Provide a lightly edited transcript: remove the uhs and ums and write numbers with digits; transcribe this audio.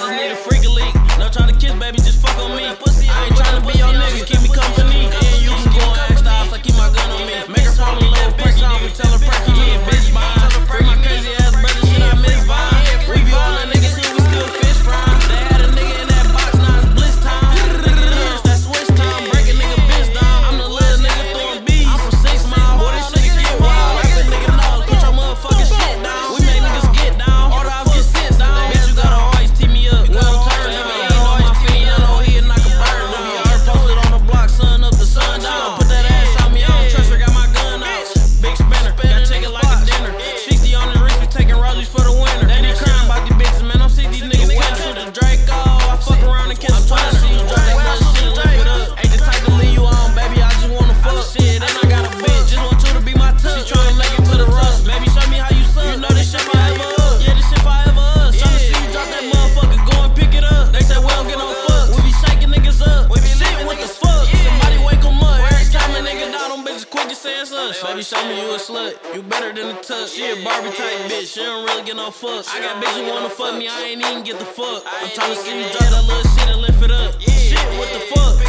just need a freaky leak. No tryna kiss, baby, just fuck on me. I ain't tryna be your nigga, keep me company. And you can go and ask the house, I keep my gun on me. Make her fall in love, perky nigga, tell her perky me a bitch mine. Free my crazy ass brother, shit I miss Vine. We be all the niggas here, we still fish frying. They had a nigga in that box, now it's bliss time. It's that switch time, break a nigga bitch down. I'm the little nigga throwing bees. I'm from 6 Mile, boy, this shit get wild. Like a nigga knows, put your motherfucking shit down. We make niggas get down, all the house get sit down. Bitch, you gotta always tee me up. Well, turn me ain't on my feet, I know he'll knock a bird down. We already posted on the block, sun up the sun down. Put that ass on me, I don't trust her, got my gun out. Big spinner, gotta take it like a dinner. 60 on the wrist, we taking rollies for the winter. They be crying about these bitches, man, I'm sick these niggas winter. Shoot a Draco, I fuck around and catch a twin. See you drop that mother shit and lift it up. Ain't the type to leave you on, baby, I just wanna fuck. Shit, and I got a bitch, just want you to be my touch. She tryna make it to the rust. Baby, show me how you suck. You know this shit forever us. Yeah, this shit forever us. Tryna see you drop that motherfucker, go and pick it up. They say we don't get no fucks. We be shaking niggas up. We be shit, what the fuck? Somebody wake 'em up. Every time a nigga die, them bitches quick to say it's us. Baby, show me you a slut. You better than the touch. She a Barbie type bitch. She don't really get no fucks. I got bitches wanna fuck me, I ain't even get the fuck. I'm tryna see you drop that little shit and lift it up. Shit, what the fuck?